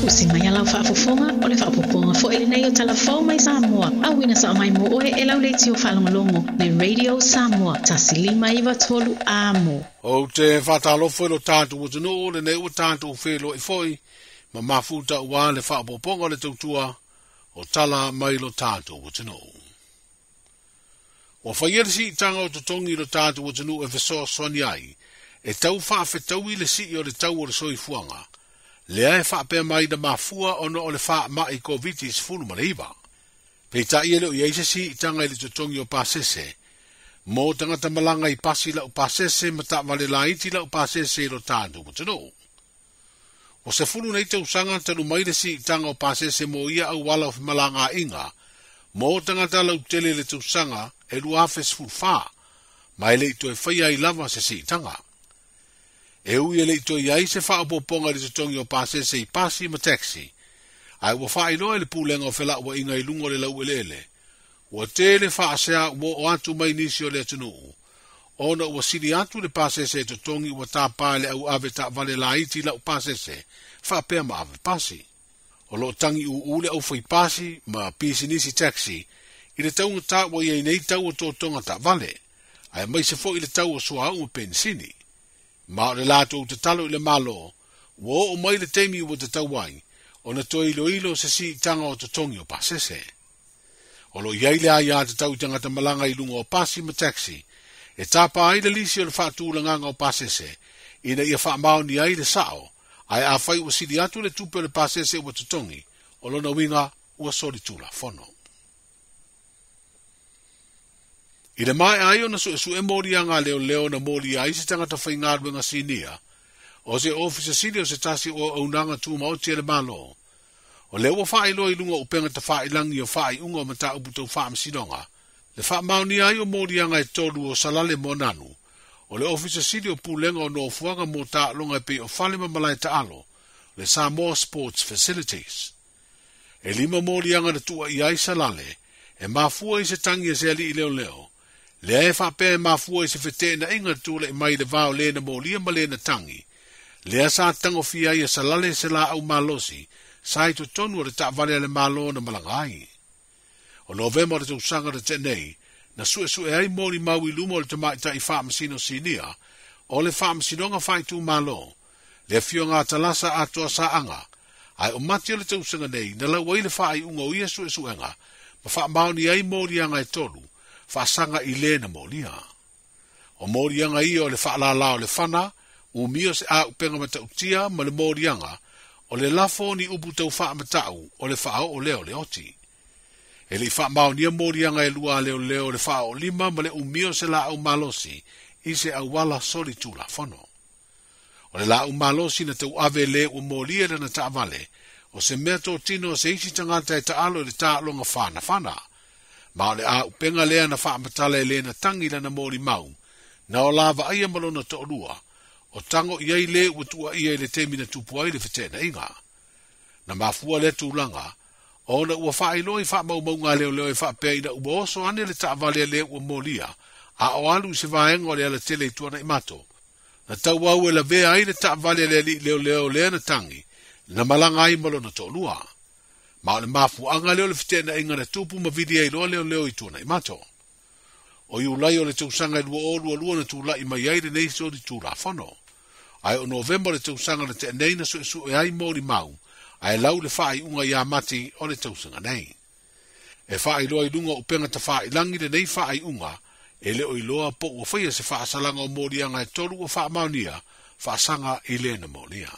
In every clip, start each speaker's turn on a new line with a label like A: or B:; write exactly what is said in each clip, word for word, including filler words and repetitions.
A: Pusi mai ala whaafofonga o le whaapoponga fo ele nei o Tala Fou Mai Samoa. Awina sa mai mo oe e lau leiti o whalongolongo le Radio Samoa. Tasilima iwa tolu amo.
B: O te whatalofo e lo tātu o tunu o le nei o tātu o whelo i foi. Ma mafuta ua le whaapoponga le tautua o tala mai lo tātu o tunu. O whaiere tanga o tutongi lo tātu o tunu e whesoa soni ai. E tau whaafetau i le si o le tau o le soi fuanga. Lea e whaapea mai da mafua o no o le wha mai kovitis fulu mareiva. Pei ta ia leo i eise si tanga i le tutongi o pasese. Mo tangata malanga i pasi la o pasese ma ta vale la iti la o pasese i lo tātu o tunu. O se fulu nei te usanga tanu mai le si tanga o pasese mo ia au wala o malanga inga. Mo tangata la utele le te usanga e luafes fulfa. Mai le ito e whaia i lava se si tanga. E ui e le ito i aise whaapoponga le tutongi o pasese i pasi ma taxi. Ai ua wha inoa le pūlenga o whela ua inga i lungo le lau elele. Ua tele whaasea ua o atu mai nisi o le atunuu. Ona ua siri atu le pasese tutongi ua tā pāle au ave tā vale la iti lau pasese. Whaapea ma ave pasi. O lo tangi u ule au whai pasi ma pisi nisi taxi. I le taunga tā ua iei nei tau o tō tonga tā vale. Ai mai se fo i le tau o sua au pensini. Ma o le lato o te talo i le malo, wo o mai le teimi o te tauai, o na toi ilo ilo se si tanga o te tongi o pasese. O lo iai le aia te tau tangata malanga i lunga o pasi ma taxi, e tapa ai le lisi o le whaatula nganga o pasese, ina ia whaamao ni ai le sao, ai a whai ua sidi atu le tupe o le pasese o te tongi, o lo na winga ua sori tula fono. I le mai ai o na su e su e mori anga leo leo na mori ai se tangata whaingaru nga sinia. O se ofisa sini o se tasi o aunanga tu mauti e le malo. O leo o whae loa ilunga upenga ta whae langi o whae unga o mata uputo whae msidonga. Le whae mauni ai o mori anga e tolu o salale monanu. O le ofisa sini o pulenga o no fuanga mo ta longa pe o whale mamalai ta alo. Le Samoa Sports Facilities. E lima mori anga na tua i ai salale. E mafua i se tangi e se ali i leo leo. Le e whapea e mafua i se whetē na inga tūle i mai le vāo le na mō lia ma le na tangi. Le a sā tango fia i a salale se la au malosi, sa i tu tonu le ta vale le malo na malangai. O novema le tausanga le tenei, na sue sue ai mōri maui lumo le tamai ta i whaamasino sinia, o le whaamasinonga whai tu malo, le fio ngā talasa atoa sa anga, ai o mati o le tausanga nei, na lau wai le whai unga o ia sue suenga, ma wha mauni ai mōri anga e tolu, whaasanga i le na molia. O morianga i o le whaalala o le whana, u mio se a upenga mata utia ma le morianga, o le lafo ni upu tau wha matau o le whao o leo le oti. E li wha mao nia morianga e lua leo leo le whao lima ma le u mio se la au malosi, i se au wala soli tu la whano. O le la au malosi na tau ave le u molia na ta vale, o se mea tō tino se isi tangata e ta alo le ta longa whana whana. Ma le a upenga lea na whaamatala e lea na tangi na mori mau, na o lava aia malona to orua, o tango iai le utua ia le temi na tupu ai le whetena inga. Na mafua le tūlanga, o na ua whaeloi wha mau mau ngā leo leo e whaapea ina ua oso ane le taavale le ua molia, a o alu se vaenga o le ala tele tuana imato. Na tau au e la vea ai le taavale le li leo leo lea na tangi, na malanga ai malona to orua. Ma le mafu anga leo le whetena inga na tupu ma vidi ai loa leo leo i tuana imato. O iu lai o le tausanga i lua o lua lua na tūla i mai ai le neisi o di tūla whano. Ai o novemba le tausanga na te anei na su e su e ai mori mau, ai lau le whaai unga i a mati o le tausanga nei. E whaai loa i lunga upenga ta whaai langi le nei whaai unga, e leo i loa po ua whaia se whaasalanga o mori anga e toru o wha maunia, whaasanga i le na moria.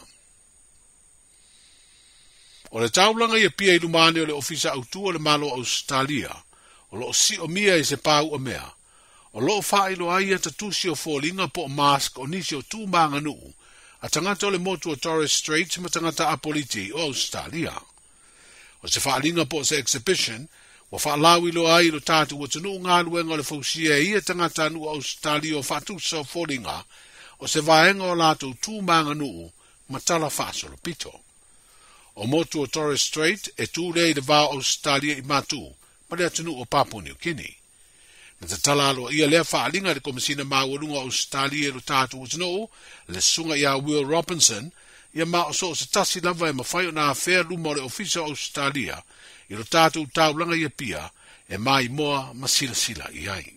B: O le taulanga ia pia i lumane o le ofisa autua le malo Australia, o lo si o mia i se pau o mea, o lo wha ilo aia ta tusi o fōlinga po o mask o nisi o tū maanga nuu, a tangata o le motu o Torres Strait ma tangata apoliti o Australia. O se whaalinga po se exhibition, o wha lau ilo ai ilo tātu o tanu ngā luenga o le fausia ia tangata nuu Australia o whatusa o fōlinga, o se vaenga o lato tū maanga nuu, ma tala whaasolo pito. O motu o Torres Strait e tū rei le vāo Australia i mātū, ma le atunu o Papua New Guinea. Na te tala alo ia lea whaalinga le komisina māwarunga Australia e lo tātu o tino, le sunga ia Will Robinson, ia ma o so se tasi lava e mawhai o nā whea luma o le ofisa o Australia, i ro tātou taulanga ia pia, e mai moa ma sila sila i ai.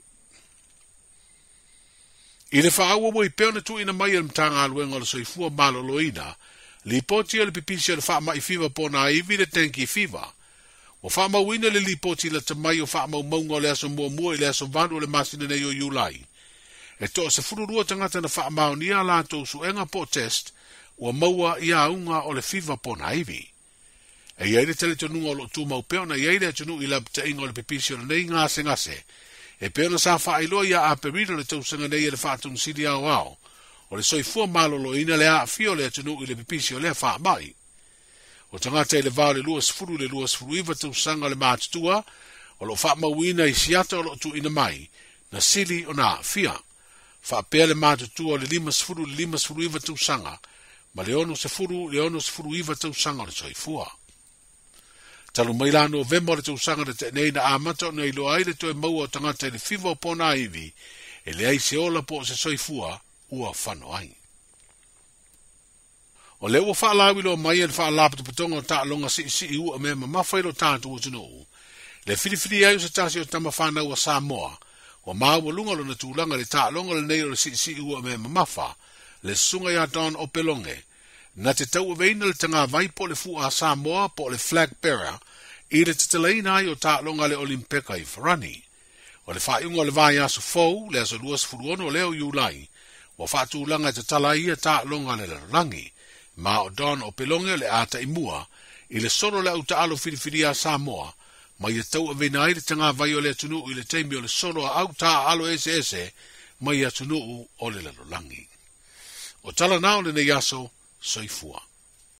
B: I le whaaua mo i peona tu ina mai al mtanga aluenga le soifua maloloina, li poti o le pipisi o le wha mai fiva po na iwi le tenki fiva. O wha mawina le li poti le tamai o wha mau maunga o le aso mua mua i le aso vanu o le masina nei o Julai. E to se fururua tangata na wha mau ni a lato su enga po test, ua maua ia unga o le fiva po na iwi. E iei tele tonu o lo tu mau peona, iei le tonu i la ta ingo le pipisi o le nei ngase ngase. E peona sa wha iloa ia a perino le tausanga nei e le wha tunu sidi au au. O le soifua malolo ina le a fio le tonu i le pipisi o le wha mai. O tangata i le vau le luas furu le luas furu iwa tausanga le mātutua, o lo wha mawina i siata o lo tu ina mai, na sili o na fia. Wha pea le mātutua o le limas furu le limas furu iwa tausanga, ma le ono se furu le ono se furu iwa tausanga o le soifua. Talu mailano o vema o le tausanga le te nei na amata o nei loa aile to e maua o tangata i le fiva o pona iwi, e le ai se ola po se soifua ua whano ai. O le ua whaalawi lo mai e le whaalapata patonga o taalonga si si i ua mea ma mawhairo tātu o tunu. Le whiriwhiri ai o se tasi o tama whanau a Samoa, o maua lunga lo na tūlanga le taalonga le nei o le si si i ua mea ma mawha, le sunga ya don o pelonge, na te tau veina le tanga vai po le fu a Samoa po le flag bearer, i le te teleina ai o taalonga le Olimpeka i Farani. O le whaiunga le vai aso fau, le aso luas furuono leo Julai, o whaatūlanga te tala ia taalonga le rangi, ma o don o pelonge le ata i mua, i le soro le au taalo whiriwhiri a Samoa, ma i tau a veina ai le tanga vai o le atunu i le teimi o le soro a au taalo ese ese, ma i atunu o le lalolangi. O tala nao le ne yaso, soifua.